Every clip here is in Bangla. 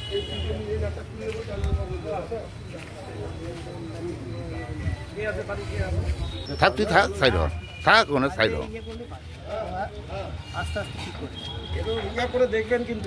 থাক, তুই থাক, সাইড হ, থাক, ওখানে সাইড হ। আস্তে আস্তে ঠিক করে দেখবেন কিন্তু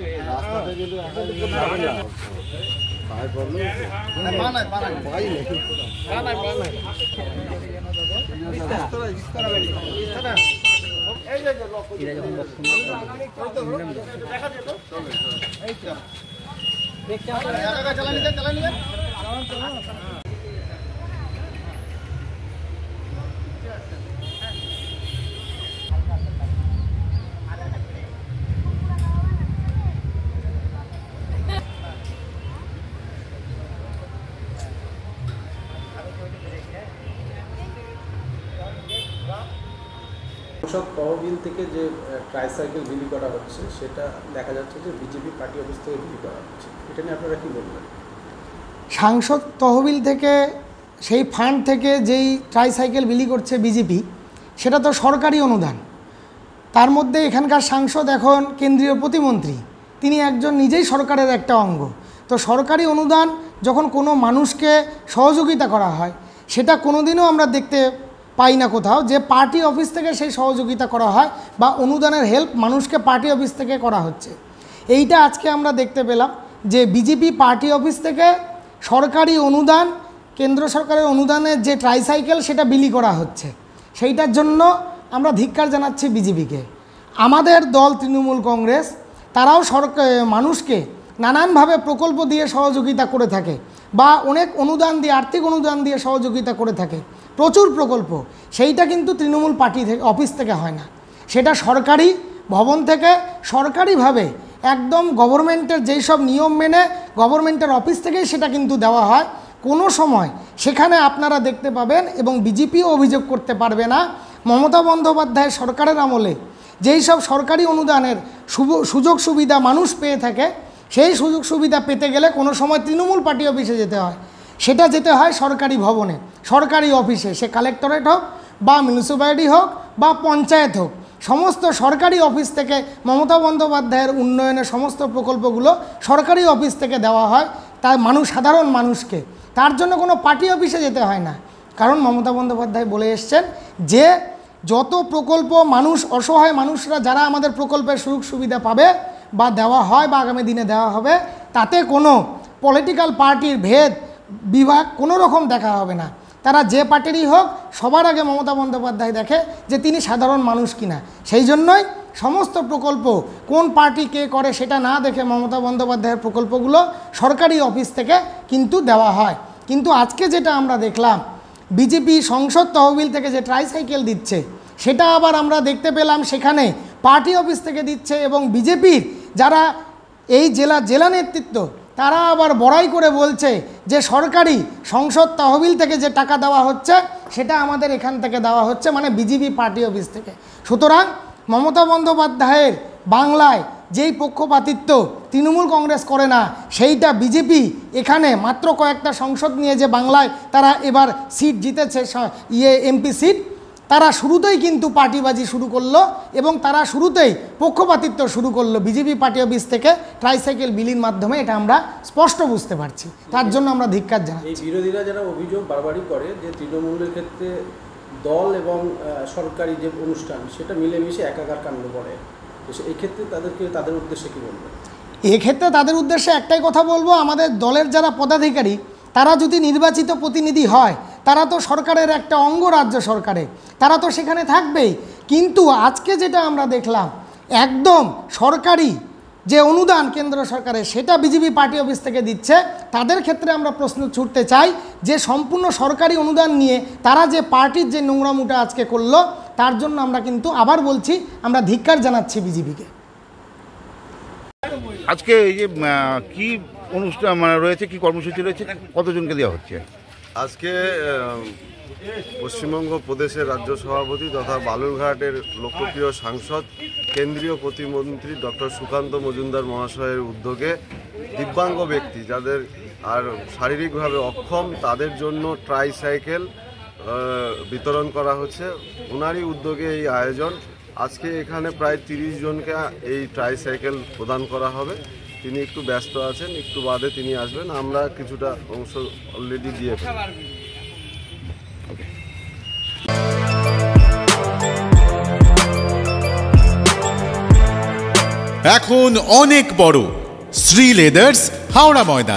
সংসদ তহবিল থেকে যে ট্রাইসাইকেল বিলি করা হচ্ছে সেটা দেখা যাচ্ছে যে বিজেপি পার্টি অফিস থেকে বিলি করা হচ্ছে, এটা নিয়ে আপনারা কী বলবেন? সাংসদ তহবিল থেকে সেই ফান্ড থেকে যেই ট্রাইসাইকেল বিলি করছে বিজেপি, সেটা তো সরকারি অনুদান। তার মধ্যে এখানকার সাংসদ এখন কেন্দ্রীয় প্রতিমন্ত্রী, তিনি একজন নিজেই সরকারের একটা অঙ্গ। তো সরকারি অনুদান যখন কোনো মানুষকে সহযোগিতা করা হয়, সেটা কোনোদিনও আমরা দেখতে পাই না কোথাও যে পার্টি অফিস থেকে সেই সহযোগিতা করা হয় বা অনুদানের হেল্প মানুষকে পার্টি অফিস থেকে করা হচ্ছে। এইটা আজকে আমরা দেখতে পেলাম যে বিজেপি পার্টি অফিস থেকে সরকারি অনুদান, কেন্দ্র সরকারের অনুদানের যে ট্রাইসাইকেল সেটা বিলি করা হচ্ছে। সেইটার জন্য আমরা ধিক্কার জানাচ্ছি বিজেপিকে। আমাদের দল তৃণমূল কংগ্রেস, তারাও মানুষকে নানানভাবে প্রকল্প দিয়ে সহযোগিতা করে থাকে বা অনেক অনুদান দিয়ে, আর্থিক অনুদান দিয়ে সহযোগিতা করে থাকে, প্রচুর প্রকল্প। সেইটা কিন্তু তৃণমূল পার্টি থেকে অফিস থেকে হয় না, সেটা সরকারি ভবন থেকে সরকারিভাবে একদম গভর্নমেন্টের যেই সব নিয়ম মেনে গভর্নমেন্টের অফিস থেকেই সেটা কিন্তু দেওয়া হয়। কোনো সময় সেখানে আপনারা দেখতে পাবেন এবং বিজেপিও অভিযোগ করতে পারবে না, মমতা বন্দ্যোপাধ্যায় সরকারের আমলে যেই সব সরকারি অনুদানের সুযোগ সুবিধা মানুষ পেয়ে থাকে, সেই সুযোগ সুবিধা পেতে গেলে কোনো সময় তৃণমূল পার্টি অফিসে যেতে হয়। সেটা যেতে হয় সরকারি ভবনে, সরকারি অফিসে, সে কালেক্টরেট হোক বা মিউনিসিপ্যালিটি হোক বা পঞ্চায়েত হোক, সমস্ত সরকারি অফিস থেকে মমতা বন্দ্যোপাধ্যায়ের উন্নয়নের সমস্ত প্রকল্পগুলো সরকারি অফিস থেকে দেওয়া হয় তার সাধারণ মানুষকে। তার জন্য কোনো পার্টি অফিসে যেতে হয় না, কারণ মমতা বন্দ্যোপাধ্যায় বলে এসছেন যে যত প্রকল্প মানুষ, অসহায় মানুষরা যারা আমাদের প্রকল্পের সুযোগ সুবিধা পাবে বা দেওয়া হয় বা আগামী দিনে দেওয়া হবে, তাতে কোনো পলিটিক্যাল পার্টির ভেদ বিভাগ কোনো রকম দেখা হবে না। তারা যে পার্টিরই হোক, সবার আগে মমতা বন্দ্যোপাধ্যায় দেখে যে তিনি সাধারণ মানুষ কিনা। সেই জন্যই সমস্ত প্রকল্প কোন পার্টি কে করে সেটা না দেখে মমতা বন্দ্যোপাধ্যায়ের প্রকল্পগুলো সরকারি অফিস থেকে কিন্তু দেওয়া হয়। কিন্তু আজকে যেটা আমরা দেখলাম, বিজেপি সংসদ তহবিল থেকে যে ট্রাইসাইকেল দিচ্ছে, সেটা আবার আমরা দেখতে পেলাম সেখানে পার্টি অফিস থেকে দিচ্ছে এবং বিজেপির যারা এই জেলা নেতৃত্ব, তারা আবার বড়াই করে বলছে যে সরকারি সংসদ তহবিল থেকে যে টাকা দেওয়া হচ্ছে সেটা আমাদের এখান থেকে দেওয়া হচ্ছে, মানে বিজেপি পার্টি অফিস থেকে। সুতরাং মমতা বন্দ্যোপাধ্যায়ের বাংলায় যেই পক্ষপাতিত্ব তৃণমূল কংগ্রেস করে না, সেইটা বিজেপি এখানে মাত্র কয়েকটা সংসদ নিয়ে যে বাংলায় তারা এবার সিট জিতেছে, এমপি সিট, তারা শুরুতেই কিন্তু পার্টিবাজি শুরু করলো এবং তারা শুরুতেই পক্ষপাতিত্ব শুরু করলো বিজেপি পার্টি অফিস থেকে ট্রাইসাইকেল বিলির মাধ্যমে। এটা আমরা স্পষ্ট বুঝতে পারছি, তার জন্য আমরা ধিক্কার জানাই। এই বিরোধীরা যারা অভিযোগ বারবারই করে যে তৃণমূলের ক্ষেত্রে দল এবং সরকারি যে অনুষ্ঠান সেটা মিলেমিশে একাকার কাণ্ড করে, এই ক্ষেত্রে তাদের উদ্দেশ্যে কী বলবো? এক্ষেত্রে তাদের উদ্দেশ্যে একটাই কথা বলবো, আমাদের দলের যারা পদাধিকারী তারা যদি নির্বাচিত প্রতিনিধি হয়, তারা তো সরকারের একটা অঙ্গ, রাজ্য সরকারে, তারা তো সেখানে থাকবেই। কিন্তু আজকে যেটা আমরা দেখলাম, একদম সরকারি যে অনুদান কেন্দ্র সরকারের, সেটা বিজেপি পার্টি অফিস থেকে দিচ্ছে। তাদের ক্ষেত্রে আমরা প্রশ্ন ছুটতে চাই যে সম্পূর্ণ সরকারি অনুদান নিয়ে তারা যে পার্টির যে নোংরামুটা আজকে করলো, তার জন্য আমরা কিন্তু আবার বলছি, আমরা ধিক্কার জানাচ্ছি বিজেপিকে। আজকে এই যে কি অনুষ্ঠান রয়েছে, কি কর্মসূচি রয়েছে, কতজনকে দেওয়া হচ্ছে? আজকে পশ্চিমবঙ্গ প্রদেশের রাজ্য সভাপতি তথা বালুরঘাটের লোকপ্রিয় সাংসদ কেন্দ্রীয় প্রতিমন্ত্রী ডক্টর সুকান্ত মজুমদার মহাশয়ের উদ্যোগে দিব্যাঙ্গ ব্যক্তি যাদের আর শারীরিকভাবে অক্ষম, তাদের জন্য ট্রাইসাইকেল বিতরণ করা হচ্ছে। ওনারই উদ্যোগে এই আয়োজন। আজকে এখানে প্রায় 30 জনকে এই ট্রাইসাইকেল প্রদান করা হবে তিনি একটু ব্যস্ত আছেন, একটু বাদে তিনি আসবেন। আমরা কিছুটা অংশ অলরেডি দিয়ে ফেলি। এখন অনেক বড় শ্রী লেদার্স, হাওড়া ময়দান।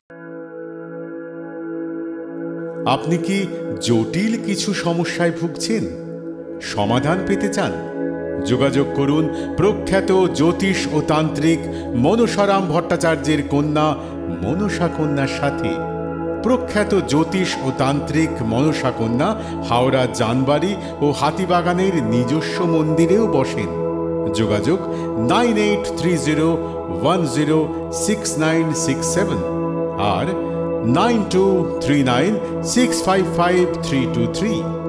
আপনি কি জটিল কিছু সমস্যায় ভুগছেন, সমাধান পেতে চান? যোগাযোগ করুন প্রখ্যাত জ্যোতিষ ও তান্ত্রিক মনসারাম ভট্টাচার্যের কন্যা মনসা কন্যার সাথে। প্রখ্যাত জ্যোতিষ ও তান্ত্রিক মনসা কন্যা হাওড়া জানবাড়ি ও হাতিবাগানের নিজস্ব মন্দিরেও বসেন। যোগাযোগ 9830106967 আর 9239655323।